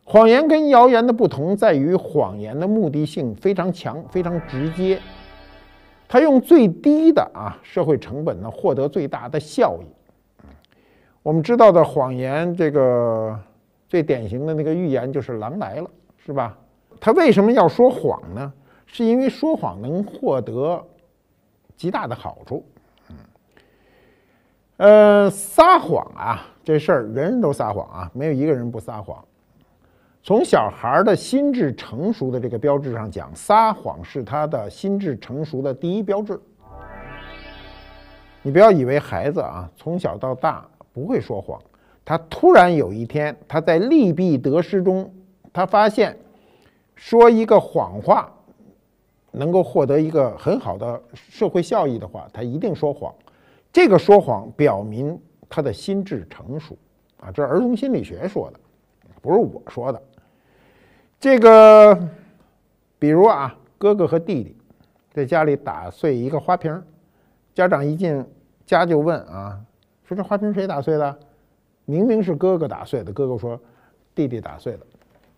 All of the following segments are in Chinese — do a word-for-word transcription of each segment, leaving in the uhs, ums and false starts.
谎言跟谣言的不同在于，谎言的目的性非常强，非常直接，它用最低的啊社会成本呢获得最大的效益。我们知道的谎言，这个最典型的那个寓言就是狼来了，是吧？他为什么要说谎呢？是因为说谎能获得极大的好处。嗯，呃，撒谎啊，这事儿人人都撒谎啊，没有一个人不撒谎。从小孩的心智成熟的这个标志上讲，撒谎是他的心智成熟的第一标志。你不要以为孩子啊从小到大不会说谎，他突然有一天，他在利弊得失中，他发现说一个谎话能够获得一个很好的社会效益的话，他一定说谎。这个说谎表明他的心智成熟啊，这是儿童心理学说的，不是我说的。这个，比如啊，哥哥和弟弟在家里打碎一个花瓶，家长一进家就问啊，说这花瓶谁打碎的？明明是哥哥打碎的，哥哥说弟弟打碎的。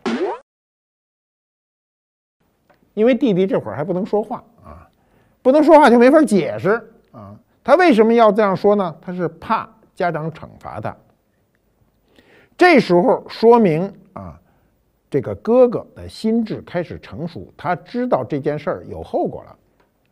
因为弟弟这会儿还不能说话啊，不能说话就没法解释啊。他为什么要这样说呢？他是怕家长惩罚他。这时候说明啊，这个哥哥的心智开始成熟，他知道这件事儿有后果了。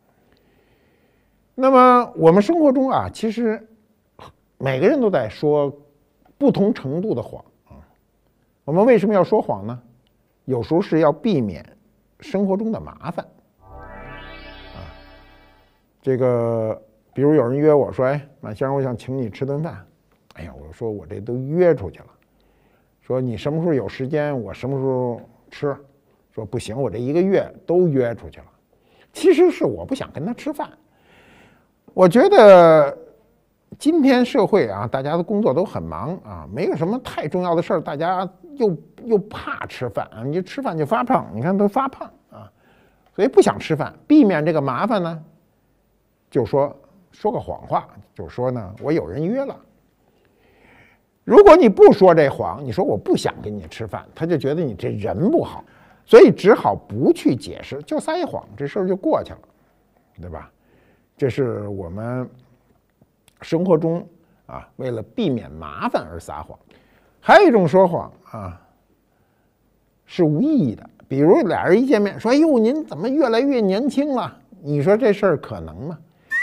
那么我们生活中啊，其实每个人都在说不同程度的谎啊。我们为什么要说谎呢？有时候是要避免生活中的麻烦啊。这个，比如有人约我说：“哎，马先生，我想请你吃顿饭。”哎呀，我说我这都约出去了。说你什么时候有时间，我什么时候吃。说不行，我这一个月都约出去了。其实是我不想跟他吃饭。我觉得今天社会啊，大家的工作都很忙啊，没有什么太重要的事儿，大家又又怕吃饭啊，你就吃饭就发胖，你看都发胖啊，所以不想吃饭，避免这个麻烦呢，就说说个谎话，就说呢我有人约了。如果你不说这谎，你说我不想跟你吃饭，他就觉得你这人不好，所以只好不去解释，就撒一谎，这事儿就过去了，对吧？这是我们生活中啊，为了避免麻烦而撒谎。还有一种说谎啊，是无意义的，比如俩人一见面说：“哎呦，您怎么越来越年轻了？”你说这事儿可能吗？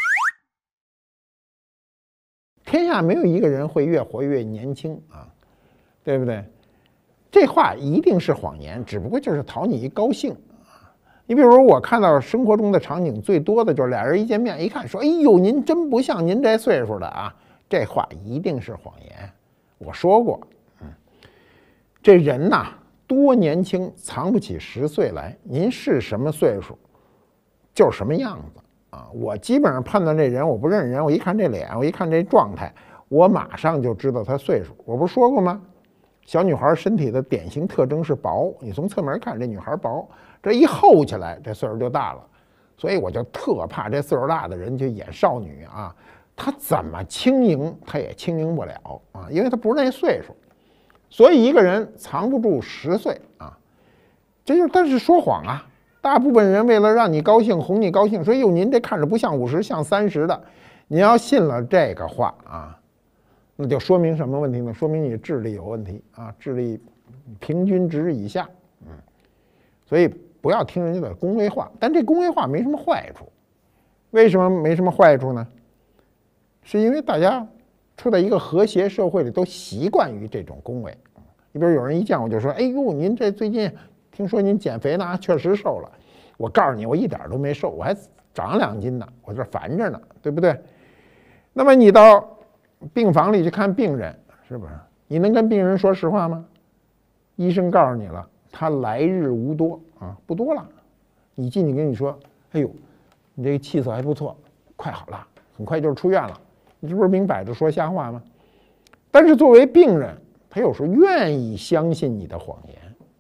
天下没有一个人会越活越年轻啊，对不对？这话一定是谎言，只不过就是讨你一高兴啊。你比如我看到生活中的场景最多的就是俩人一见面一看说：“哎呦，您真不像您这岁数的啊！”这话一定是谎言。我说过，嗯，这人呐，多年轻藏不起十岁来。您是什么岁数，就是什么样子。啊，我基本上判断这人，我不认识人，我一看这脸，我一看这状态，我马上就知道他岁数。我不是说过吗？小女孩身体的典型特征是薄，你从侧面看，这女孩薄，这一厚起来，这岁数就大了。所以我就特怕这岁数大的人去演少女啊，她怎么轻盈，她也轻盈不了啊，因为她不是那岁数。所以一个人藏不住十岁啊，这就是他是说谎啊。大部分人为了让你高兴，哄你高兴，说：“哟，您这看着不像五十，像三十的。”你要信了这个话啊，那就说明什么问题呢？说明你智力有问题啊，智力平均值以下。嗯，所以不要听人家的恭维话，但这恭维话没什么坏处。为什么没什么坏处呢？是因为大家处在一个和谐社会里，都习惯于这种恭维。你比如有人一见我就说：“哎呦，您这最近。”听说您减肥呢，确实瘦了。我告诉你，我一点都没瘦，我还长两斤呢，我这烦着呢，对不对？那么你到病房里去看病人，是不是？你能跟病人说实话吗？医生告诉你了，他来日无多啊，不多了。你进去跟你说：“哎呦，你这个气色还不错，快好了，很快就是出院了。”你这不是明摆着说瞎话吗？但是作为病人，他有时候愿意相信你的谎言。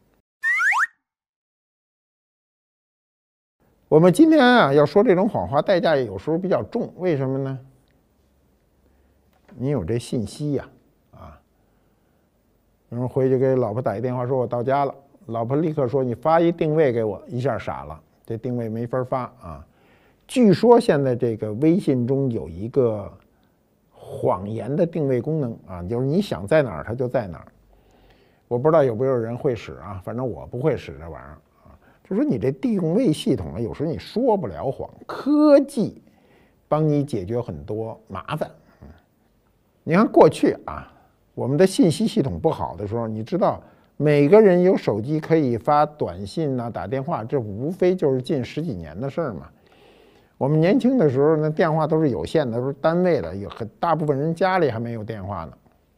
我们今天啊要说这种谎话，代价有时候比较重，为什么呢？你有这信息呀，啊， 有人回去给老婆打一电话说我到家了，老婆立刻说你发一定位给我，一下傻了，这定位没法发啊。据说现在这个微信中有一个谎言的定位功能啊，就是你想在哪儿它就在哪儿。我不知道有没有人会使啊，反正我不会使这玩意儿啊。就说你这定位系统呢，有时候你说不了谎，科技帮你解决很多麻烦。嗯，你看过去啊，我们的信息系统不好的时候，你知道每个人有手机可以发短信啊、打电话，这无非就是近十几年的事儿嘛。我们年轻的时候，那电话都是有线的，都是单位的，有很大部分人家里还没有电话呢。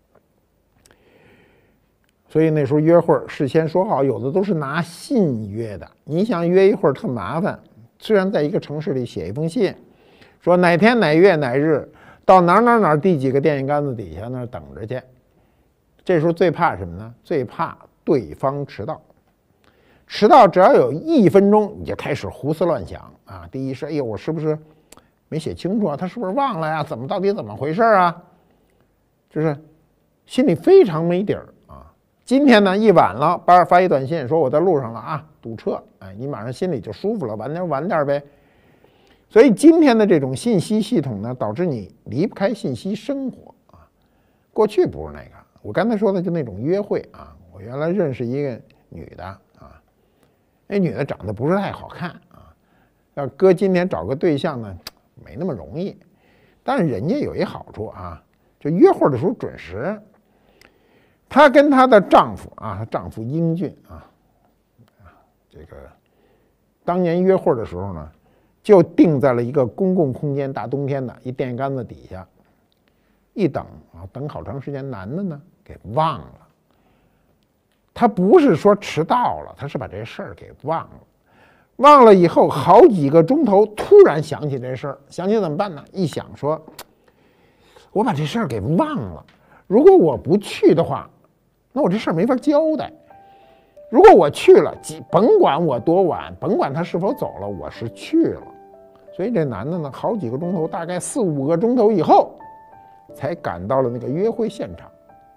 所以那时候约会事先说好，有的都是拿信约的。你想约一会儿特麻烦，虽然在一个城市里写一封信，说哪天哪月哪日到哪儿哪儿哪儿第几个电线杆子底下那儿等着去。这时候最怕什么呢？最怕对方迟到。迟到只要有一分钟，你就开始胡思乱想啊。第一是，哎呦，我是不是没写清楚啊？他是不是忘了呀？怎么到底怎么回事啊？就是心里非常没底儿啊。今天呢，一晚了，巴尔发一短信说我在路上了啊，堵车，哎，你马上心里就舒服了，晚点晚点呗。所以今天的这种信息系统呢，导致你离不开信息生活啊。过去不是那个，我刚才说的就那种约会啊。我原来认识一个女的啊，那女的长得不是太好看啊，要搁今天找个对象呢，没那么容易。但是人家有一好处啊，就约会的时候准时。她跟她的丈夫啊，她丈夫英俊啊，这个当年约会的时候呢，就定在了一个公共空间，大冬天的一电线杆子底下，一等啊，等好长时间，男的呢给忘了。他不是说迟到了，他是把这事儿给忘了。忘了以后好几个钟头，突然想起这事儿，想起怎么办呢？一想说，我把这事儿给忘了。如果我不去的话，那我这事儿没法交代。如果我去了，甭管我多晚，甭管他是否走了，我是去了。所以这男的呢，好几个钟头，大概四五个钟头以后，才赶到了那个约会现场。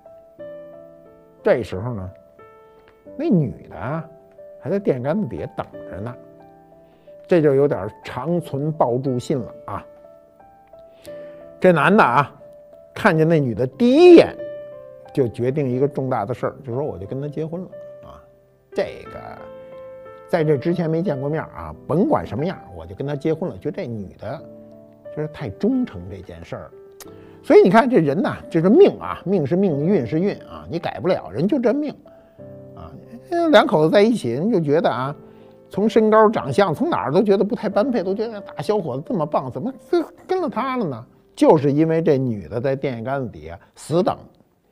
这时候呢，那女的啊，还在电线杆子底下等着呢，这就有点长存抱柱信了啊。这男的啊，看见那女的第一眼，就决定一个重大的事儿，就说我就跟她结婚了啊。这个在这之前没见过面啊，甭管什么样，我就跟她结婚了。就这女的，就是太忠诚这件事儿。所以你看这人呐，这是命啊，命是命，运是运啊，你改不了，人就这命。两口子在一起，人就觉得啊，从身高、长相，从哪儿都觉得不太般配，都觉得大小伙子这么棒，怎么跟了他了呢？就是因为这女的在电线杆子底下死等，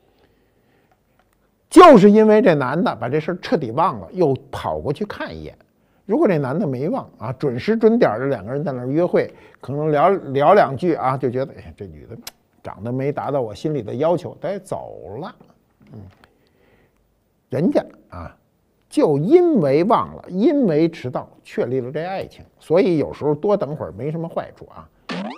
就是因为这男的把这事儿彻底忘了，又跑过去看一眼。如果这男的没忘啊，准时准点的两个人在那儿约会，可能聊聊两句啊，就觉得哎，这女的长得没达到我心里的要求，得走了。嗯，人家啊。就因为忘了，因为迟到，确立了这爱情，所以有时候多等会儿没什么坏处啊。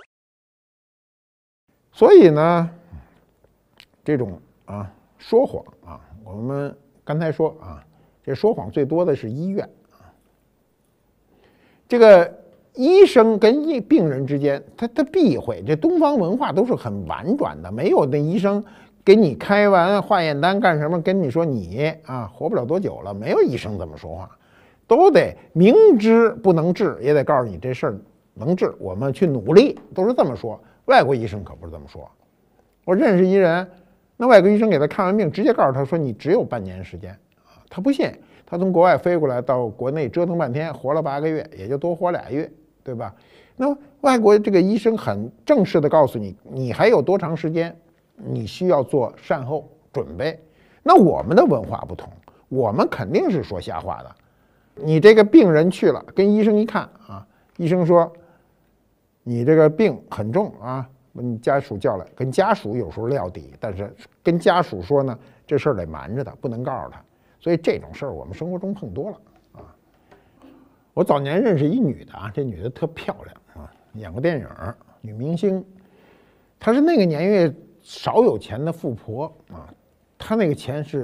所以呢，这种啊说谎啊，我们刚才说啊，这说谎最多的是医院啊。这个医生跟医病人之间，他他避讳，这东方文化都是很婉转的，没有那医生。给你开完化验单干什么？跟你说你啊活不了多久了，没有医生这么说话，都得明知不能治，也得告诉你这事儿能治，我们去努力，都是这么说。外国医生可不是这么说。我认识一人，那外国医生给他看完病，直接告诉他说你只有半年时间啊，他不信，他从国外飞过来到国内折腾半天，活了八个月，也就多活俩月，对吧？那外国这个医生很正式的告诉你，你还有多长时间？你需要做善后准备。那我们的文化不同，我们肯定是说瞎话的。你这个病人去了，跟医生一看啊，医生说你这个病很重啊，把你家属叫来，跟家属有时候撂底，但是跟家属说呢，这事儿得瞒着他，不能告诉他。所以这种事儿我们生活中碰多了啊。我早年认识一女的啊，这女的特漂亮啊，演过电影，女明星，她是那个年月少有钱的富婆啊，她那个钱是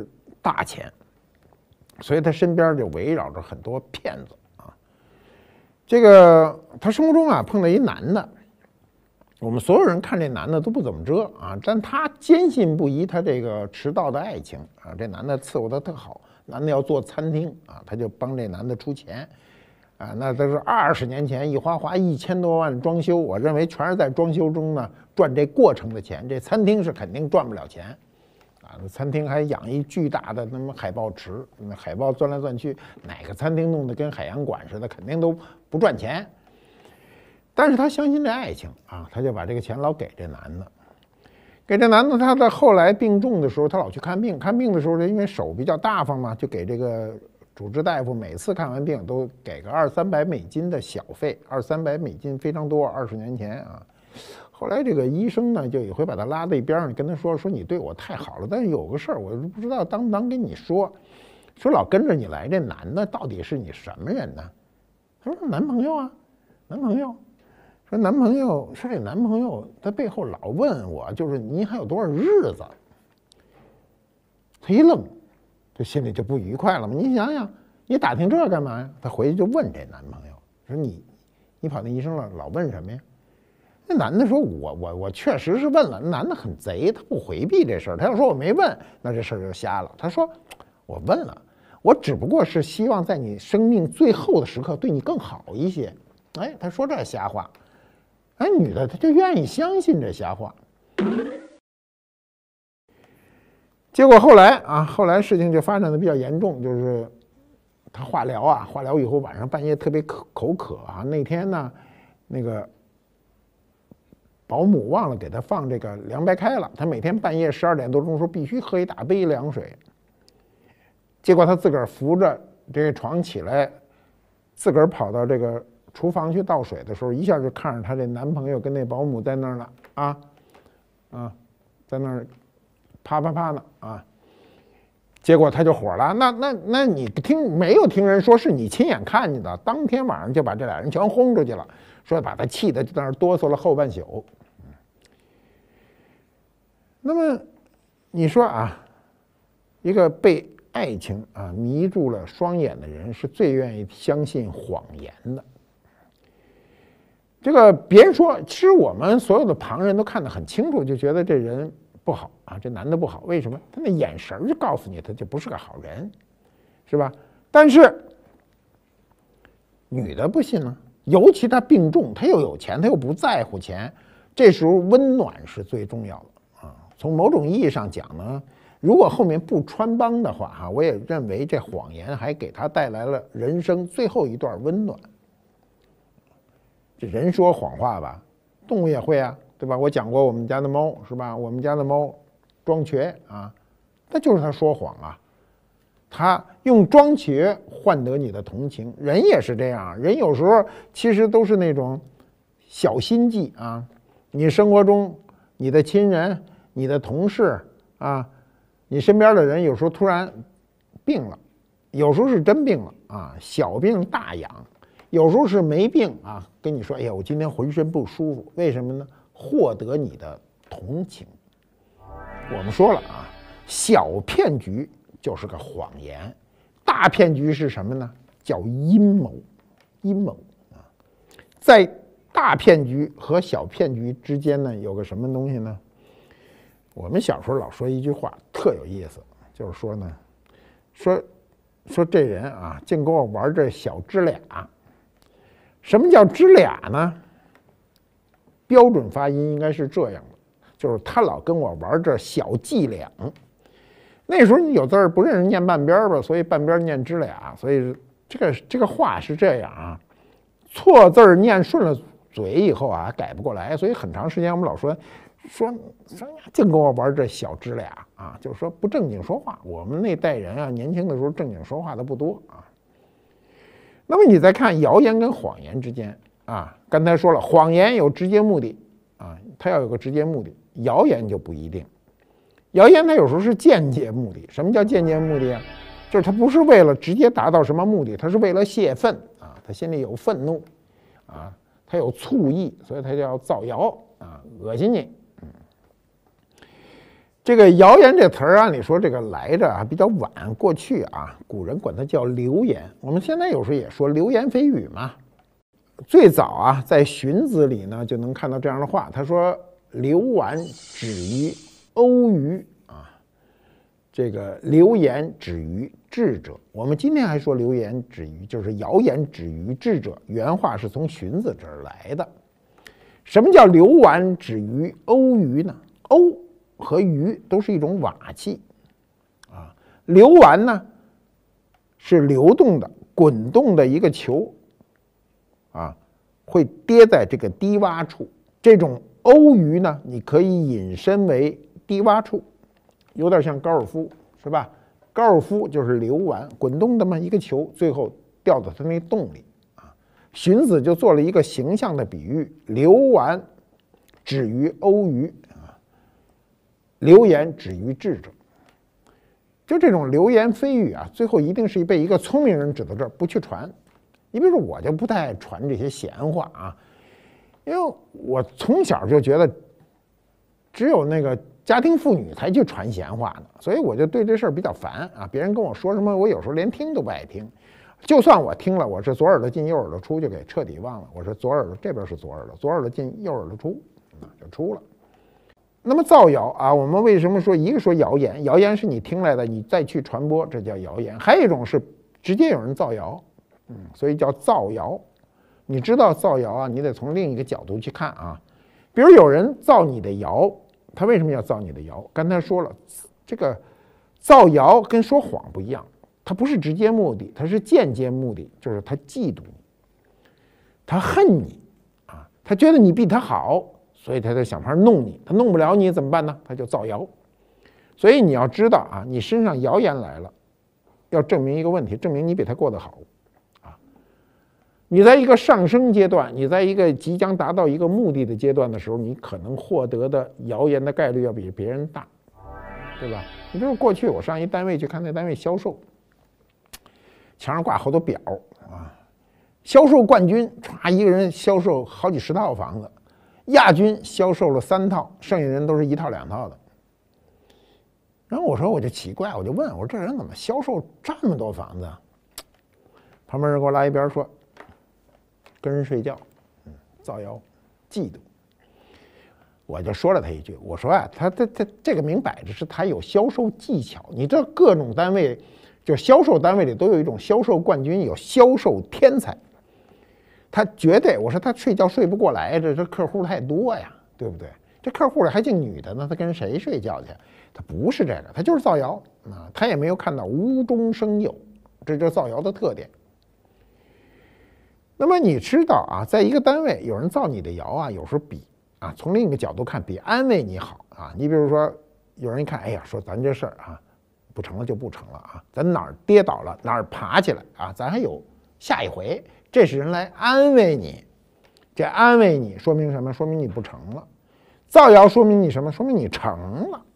大钱，所以他身边就围绕着很多骗子啊。这个他生活中啊碰到一男的，我们所有人看这男的都不怎么着啊，但他坚信不疑他这个迟到的爱情啊。这男的伺候他特好，男的要做餐厅啊，他就帮这男的出钱。啊，那都是二十年前一花花一千多万装修，我认为全是在装修中呢赚这过程的钱，这餐厅是肯定赚不了钱，啊，那餐厅还养一巨大的那么海豹池，那海豹钻来钻去，哪个餐厅弄得跟海洋馆似的，肯定都不赚钱。但是他相信这爱情啊，他就把这个钱老给这男的，给这男的，他在后来病重的时候，他老去看病，看病的时候呢，因为手比较大方嘛，就给这个。主治大夫每次看完病都给个二三百美金的小费，二三百美金非常多，二十年前啊。后来这个医生呢，就也会把他拉到一边上，跟他说说你对我太好了，但是有个事儿我不知道当不当跟你说，说老跟着你来这男的到底是你什么人呢？他说男朋友啊，男朋友。说男朋友说这男朋友他背后老问我，就是你还有多少日子？他一愣。这心里就不愉快了嘛？你想想，你打听这干嘛呀？他回去就问这男朋友说：“你，你跑那医生了，老问什么呀？”那男的说：“我我我确实是问了。”那男的很贼，他不回避这事儿。他要说我没问，那这事儿就瞎了。他说：“我问了，我只不过是希望在你生命最后的时刻对你更好一些。”哎，他说这瞎话，哎，女的她就愿意相信这瞎话。结果后来啊，后来事情就发展的比较严重，就是他化疗啊，化疗以后晚上半夜特别口口渴啊。那天呢，那个保姆忘了给他放这个凉白开了，他每天半夜十二点多钟说必须喝一大杯凉水。结果他自个儿扶着这个床起来，自个儿跑到这个厨房去倒水的时候，一下就看着他这男朋友跟那保姆在那儿了啊啊，在那儿。啪啪啪呢啊！结果他就火了，那那那你听没有听人说是你亲眼看见的？当天晚上就把这俩人全轰出去了，说把他气得就在那哆嗦了后半宿。那么你说啊，一个被爱情啊迷住了双眼的人，是最愿意相信谎言的。这个别人说，其实我们所有的旁人都看得很清楚，就觉得这人。不好啊，这男的不好，为什么？他那眼神就告诉你，他就不是个好人，是吧？但是女的不信呢，尤其他病重，他又有钱，他又不在乎钱，这时候温暖是最重要的啊。从某种意义上讲呢，如果后面不穿帮的话哈，我也认为这谎言还给他带来了人生最后一段温暖。这人说谎话吧，动物也会啊。对吧？我讲过我们家的猫是吧？我们家的猫装瘸啊，那就是他说谎啊，他用装瘸换得你的同情。人也是这样，人有时候其实都是那种小心计啊。你生活中你的亲人、你的同事啊，你身边的人有时候突然病了，有时候是真病了啊，小病大养；有时候是没病啊，跟你说，哎呀，我今天浑身不舒服，为什么呢？获得你的同情。我们说了啊，小骗局就是个谎言，大骗局是什么呢？叫阴谋。阴谋啊，在大骗局和小骗局之间呢，有个什么东西呢？我们小时候老说一句话，特有意思，就是说呢，说说这人啊，净跟我玩这小支俩。什么叫支俩呢？标准发音应该是这样的，就是他老跟我玩这小伎俩。那时候你有字儿不认识念半边吧，所以半边念支俩，所以这个这个话是这样啊，错字念顺了嘴以后啊改不过来，所以很长时间我们老说说说净跟我玩这小支俩啊，就是说不正经说话。我们那代人啊，年轻的时候正经说话的不多啊。那么你再看谣言跟谎言之间啊，刚才说了，谎言有直接目的啊，它要有个直接目的，谣言就不一定。谣言它有时候是间接目的。什么叫间接目的啊？就是它不是为了直接达到什么目的，它是为了泄愤啊，他心里有愤怒啊，他有醋意，所以他就要造谣啊，恶心你。嗯， 这个谣言这词儿，按理说这个来着啊比较晚，过去啊古人管它叫流言，我们现在有时候也说流言蜚语嘛。最早啊在荀子里呢就能看到这样的话，他说流丸止于欧舆啊，这个流言止于智者。我们今天还说流言止于，就是谣言止于智者，原话是从荀子这儿来的。什么叫流丸止于欧舆呢？欧和舆都是一种瓦器啊，流丸呢是流动的、滚动的一个球啊，会跌在这个低洼处。这种欧舆呢，你可以引申为低洼处，有点像高尔夫，是吧？高尔夫就是流丸，滚动的嘛，一个球，最后掉到它那洞里啊。荀子就做了一个形象的比喻：流丸止于欧舆。流言止于智者，就这种流言蜚语啊，最后一定是被一个聪明人指到这儿不去传。你比如说，我就不太爱传这些闲话啊，因为我从小就觉得，只有那个家庭妇女才去传闲话呢，所以我就对这事儿比较烦啊。别人跟我说什么，我有时候连听都不爱听。就算我听了，我是左耳朵进右耳朵出，就给彻底忘了。我说左耳朵这边是左耳朵，左耳朵进右耳朵出，啊，就出了。那么造谣啊，我们为什么说一个说谣言？谣言是你听来的，你再去传播，这叫谣言。还有一种是直接有人造谣，嗯，所以叫造谣。你知道造谣啊，你得从另一个角度去看啊。比如有人造你的谣，他为什么要造你的谣？刚才说了，这个造谣跟说谎不一样，他不是直接目的，他是间接目的，就是他嫉妒你，他恨你啊，他觉得你比他好。所以他就想法弄你，他弄不了你怎么办呢？他就造谣。所以你要知道啊，你身上谣言来了，要证明一个问题，证明你比他过得好啊。你在一个上升阶段，你在一个即将达到一个目的的阶段的时候，你可能获得的谣言的概率要比别人大，对吧？你比如过去我上一单位去看那单位销售，墙上挂好多表啊，销售冠军唰一个人销售好几十套房子。亚军销售了三套，剩下人都是一套两套的。然后我说我就奇怪，我就问我说这人怎么销售这么多房子啊？旁边人给我拉一边说，跟人睡觉，嗯，造谣，嫉妒。我就说了他一句，我说啊，他他他这个明摆着是他有销售技巧。你这各种单位，就销售单位里都有一种销售冠军，有销售天才。他绝对，我说他睡觉睡不过来，这这客户太多呀，对不对？这客户里还净女的呢，他跟谁睡觉去？他不是这个，他就是造谣啊，他也没有看到无中生有，这就是造谣的特点。那么你知道啊，在一个单位有人造你的谣啊，有时候比啊，从另一个角度看，比安慰你好啊。你比如说，有人一看，哎呀，说咱这事儿啊，不成了就不成了啊，咱哪儿跌倒了哪儿爬起来啊，咱还有下一回。这是人来安慰你，这安慰你说明什么？说明你不成了。造谣说明你什么？说明你成了。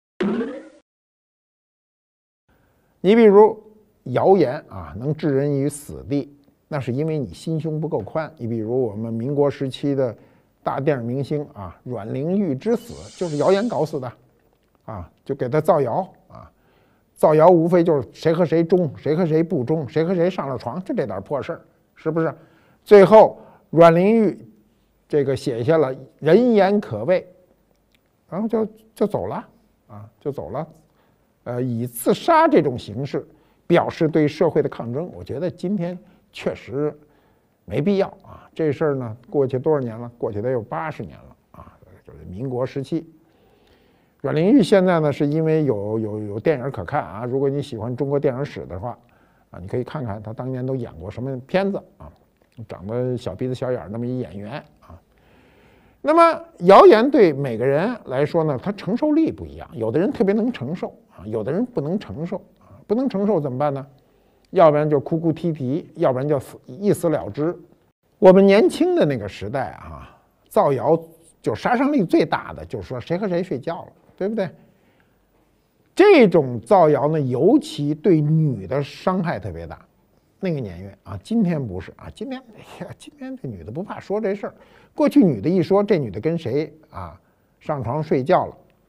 你比如谣言啊，能置人于死地，那是因为你心胸不够宽。你比如我们民国时期的大电影明星啊，阮玲玉之死就是谣言搞死的，啊，就给他造谣啊，造谣无非就是谁和谁忠，谁和谁不忠，谁和谁上了床，就这点破事儿。是不是？最后阮玲玉这个写下了人言可畏，然后就就走了啊，就走了。呃，以自杀这种形式表示对社会的抗争，我觉得今天确实没必要啊。这事儿呢，过去多少年了？过去得有八十年了啊，就是民国时期。阮玲玉现在呢，是因为有有有电影可看啊。如果你喜欢中国电影史的话。啊，你可以看看他当年都演过什么片子啊，长得小鼻子小眼那么一演员啊。那么谣言对每个人来说呢，他承受力不一样，有的人特别能承受啊，有的人不能承受啊。不能承受怎么办呢？要不然就哭哭啼啼，要不然就死一死了之。我们年轻的那个时代啊，造谣就杀伤力最大的，就是说谁和谁睡觉了，对不对？这种造谣呢，尤其对女的伤害特别大。那个年月啊，今天不是啊，今天哎呀，今天这女的不怕说这事儿。过去女的一说这女的跟谁啊上床睡觉了，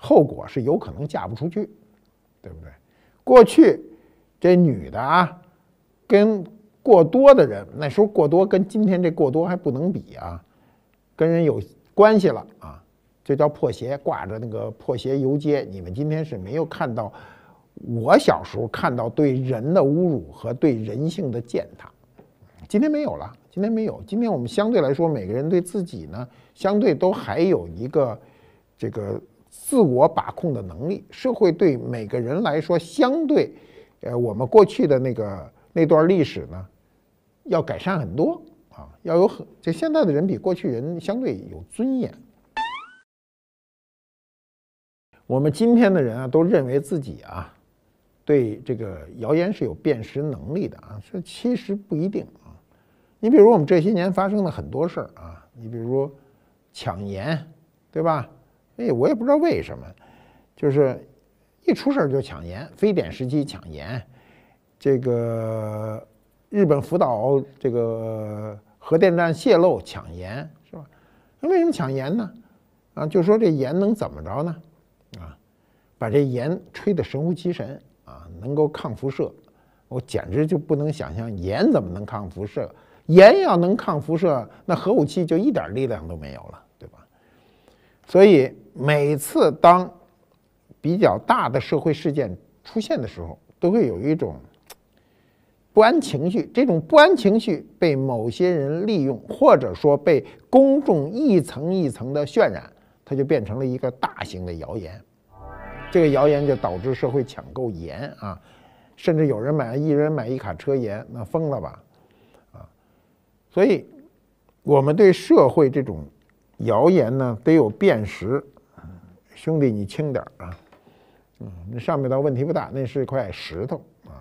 后果是有可能嫁不出去，对不对？过去这女的啊，跟过多的人，那时候过多跟今天这过多还不能比啊，跟人有关系了啊，这叫破鞋，挂着那个破鞋游街。你们今天是没有看到我小时候看到对人的侮辱和对人性的践踏，今天没有了，今天没有。今天我们相对来说，每个人对自己呢，相对都还有一个这个自我把控的能力。社会对每个人来说，相对呃我们过去的那个那段历史呢，要改善很多啊，要有很这现在的人比过去人相对有尊严。我们今天的人啊，都认为自己啊，对这个谣言是有辨识能力的啊，这其实不一定啊。你比如我们这些年发生的很多事儿啊，你比如抢盐，对吧？哎，我也不知道为什么，就是一出事就抢盐，非典时期抢盐，这个日本福岛这个核电站泄漏抢盐，是吧？那为什么抢盐呢？啊，就说这盐能怎么着呢？啊，把这盐吹得神乎其神啊，能够抗辐射，我简直就不能想象盐怎么能抗辐射。盐要能抗辐射，那核武器就一点力量都没有了，对吧？所以每次当比较大的社会事件出现的时候，都会有一种不安情绪，这种不安情绪被某些人利用，或者说被公众一层一层的渲染，它就变成了一个大型的谣言。这个谣言就导致社会抢购盐啊，甚至有人买一人买一卡车盐，那疯了吧？啊，所以我们对社会这种谣言呢，得有辨识。兄弟，你轻点啊，嗯，那上面倒问题不大，那是块石头啊。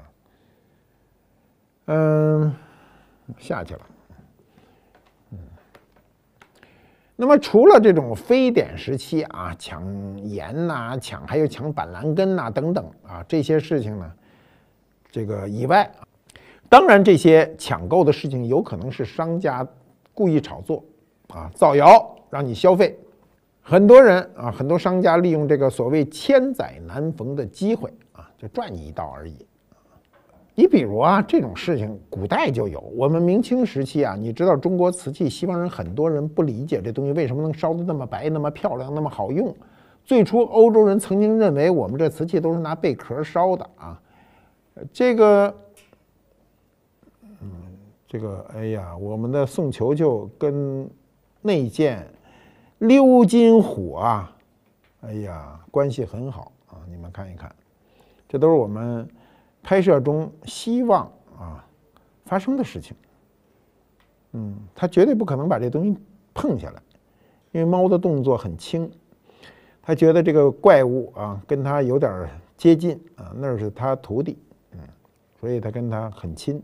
嗯，下去了。嗯，那么除了这种非典时期啊，抢盐呐、啊，抢还有抢板蓝根呐、啊、等等啊这些事情呢，这个以外，当然这些抢购的事情有可能是商家故意炒作啊，造谣让你消费。很多人啊，很多商家利用这个所谓千载难逢的机会啊，就赚你一道而已。你比如啊，这种事情古代就有。我们明清时期啊，你知道中国瓷器，西方人很多人不理解这东西为什么能烧得那么白、那么漂亮、那么好用。最初欧洲人曾经认为我们这瓷器都是拿贝壳烧的啊。这个，嗯，这个，哎呀，我们的宋球球跟那件鎏金虎啊，哎呀，关系很好啊！你们看一看，这都是我们拍摄中希望啊发生的事情。嗯，他绝对不可能把这东西碰下来，因为猫的动作很轻，他觉得这个怪物啊跟他有点接近啊，那是他徒弟，嗯，所以他跟他很亲。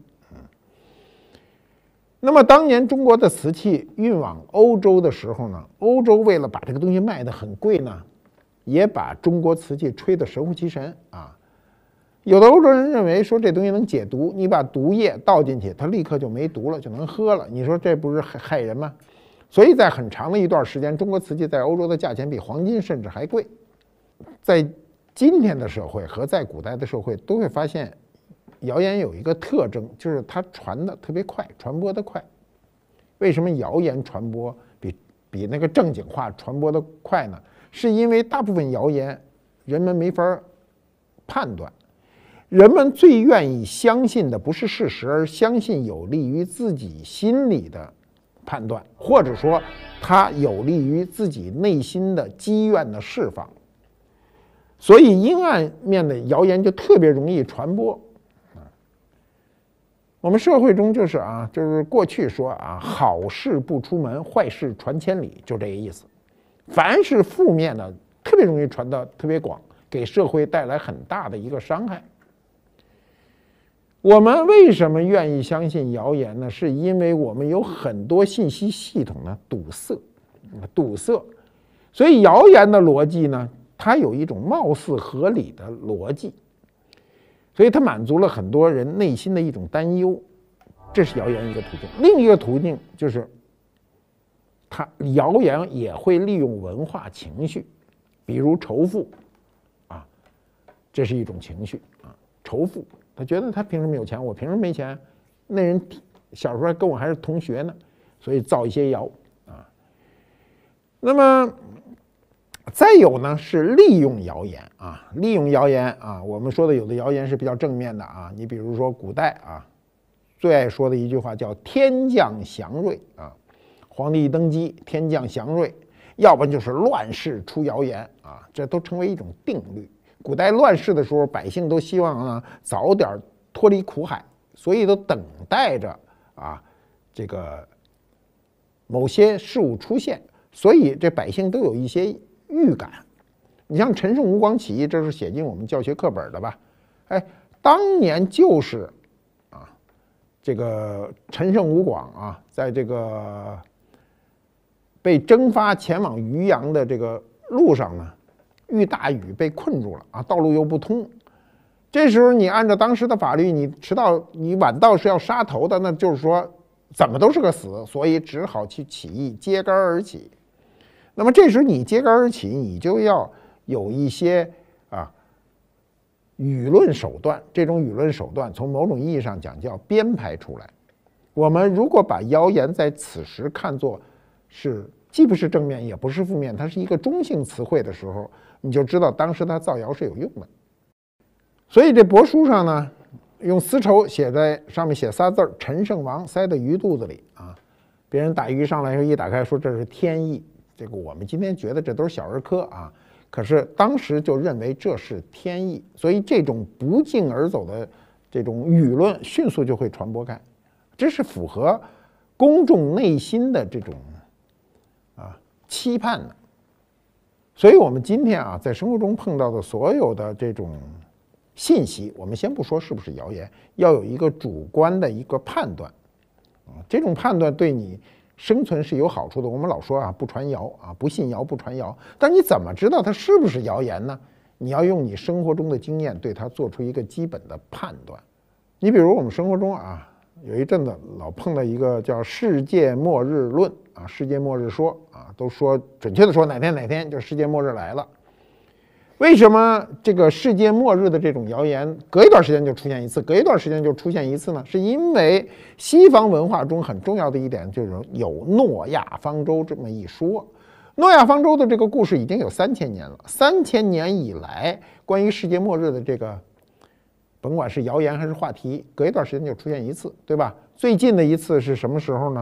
那么当年中国的瓷器运往欧洲的时候呢，欧洲为了把这个东西卖得很贵呢，也把中国瓷器吹得神乎其神啊。有的欧洲人认为说这东西能解毒，你把毒液倒进去，它立刻就没毒了，就能喝了。你说这不是害人吗？所以在很长的一段时间，中国瓷器在欧洲的价钱比黄金甚至还贵。在今天的社会和在古代的社会都会发现，谣言有一个特征，就是它传的特别快，传播的快。为什么谣言传播比比那个正经话传播的快呢？是因为大部分谣言人们没法判断，人们最愿意相信的不是事实，而相信有利于自己心理的判断，或者说它有利于自己内心的积怨的释放。所以阴暗面的谣言就特别容易传播。我们社会中就是啊，就是过去说啊，好事不出门，坏事传千里，就这个意思。凡是负面的，特别容易传得特别广，给社会带来很大的一个伤害。我们为什么愿意相信谣言呢？是因为我们有很多信息系统呢堵塞，堵塞，所以谣言的逻辑呢，它有一种貌似合理的逻辑。所以它满足了很多人内心的一种担忧，这是谣言一个途径。另一个途径就是，它谣言也会利用文化情绪， 比如仇富，啊，这是一种情绪啊，仇富，他觉得他凭什么有钱，我凭什么没钱？那人小时候跟我还是同学呢，所以造一些谣啊。那么再有呢是利用谣言啊，利用谣言啊，我们说的有的谣言是比较正面的啊，你比如说古代啊最爱说的一句话叫天降祥瑞啊，皇帝一登基天降祥瑞，要不然就是乱世出谣言啊，这都成为一种定律。古代乱世的时候，百姓都希望呢早点脱离苦海，所以都等待着啊这个某些事物出现，所以这百姓都有一些预感。你像陈胜吴广起义，这是写进我们教学课本的吧？哎，当年就是啊，这个陈胜吴广啊，在这个被征发前往渔阳的这个路上呢，遇大雨被困住了啊，道路又不通。这时候你按照当时的法律，你迟到你晚到是要杀头的，那就是说怎么都是个死，所以只好去起义，揭竿而起。那么这时候你揭竿而起，你就要有一些啊舆论手段，这种舆论手段从某种意义上讲叫编排出来。我们如果把谣言在此时看作是既不是正面也不是负面，它是一个中性词汇的时候，你就知道当时他造谣是有用的。所以这帛书上呢，用丝绸写在上面写仨字儿：陈胜王塞在鱼肚子里啊。别人打鱼上来以后一打开说这是天意，这个我们今天觉得这都是小儿科啊，可是当时就认为这是天意，所以这种不胫而走的这种舆论迅速就会传播开，这是符合公众内心的这种啊期盼的。所以我们今天啊在生活中碰到的所有的这种信息，我们先不说是不是谣言，要有一个主观的一个判断啊，这种判断对你生存是有好处的。我们老说啊，不传谣啊，不信谣不传谣，但你怎么知道它是不是谣言呢？你要用你生活中的经验对它做出一个基本的判断。你比如我们生活中啊，有一阵子老碰到一个叫世界末日论啊，世界末日说啊，都说准确的说哪天哪天就世界末日来了。为什么这个世界末日的这种谣言隔一段时间就出现一次，隔一段时间就出现一次呢？是因为西方文化中很重要的一点就是有诺亚方舟这么一说。诺亚方舟的这个故事已经有三千年了，三千年以来关于世界末日的这个甭管是谣言还是话题，隔一段时间就出现一次，对吧？最近的一次是什么时候呢？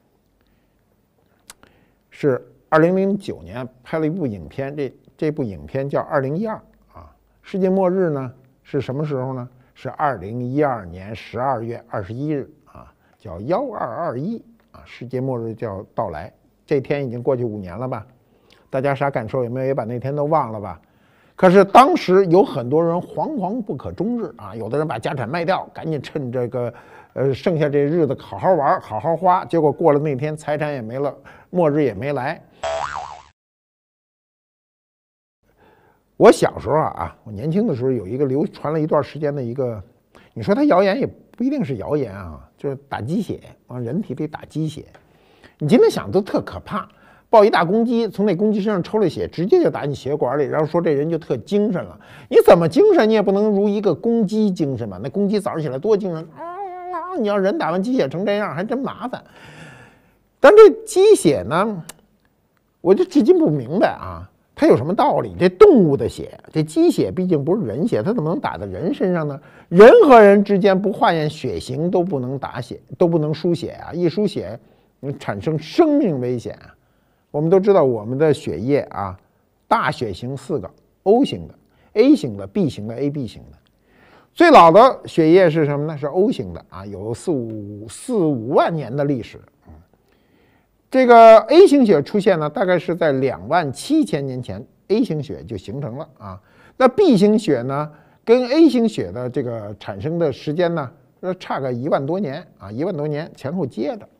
是二零零九年拍了一部影片，这这部影片叫《二零一二》啊。世界末日呢是什么时候呢？是二零一二年十二月二十一日啊，叫幺二二一啊，世界末日就要到来。这天已经过去五年了吧？大家啥感受？有没有也把那天都忘了吧？可是当时有很多人惶惶不可终日啊，有的人把家产卖掉，赶紧趁这个呃剩下这日子好好玩，好好花。结果过了那天，财产也没了，末日也没来。我小时候啊，我年轻的时候有一个流传了一段时间的一个，你说它谣言也不一定是谣言啊，就是打鸡血，往人体里打鸡血。你今天想都特可怕，抱一大公鸡，从那公鸡身上抽了血，直接就打你血管里，然后说这人就特精神了。你怎么精神？你也不能如一个公鸡精神吧？那公鸡早上起来多精神啊！你要人打完鸡血成这样，还真麻烦。但这鸡血呢，我就至今不明白啊。它有什么道理？这动物的血，这鸡血毕竟不是人血，它怎么能打在人身上呢？人和人之间不化验血型都不能打血，都不能输血啊！一输血，产生生命危险啊！我们都知道，我们的血液啊，大血型四个 ，O 型的、A 型的、B 型的、A B 型的。最老的血液是什么呢？是 O 型的啊，有四五四五万年的历史。这个 A 型血出现呢，大概是在两万七千年前 ，A 型血就形成了啊。那 B 型血呢，跟 A 型血的这个产生的时间呢，差个一万多年啊，一万多年前后接着。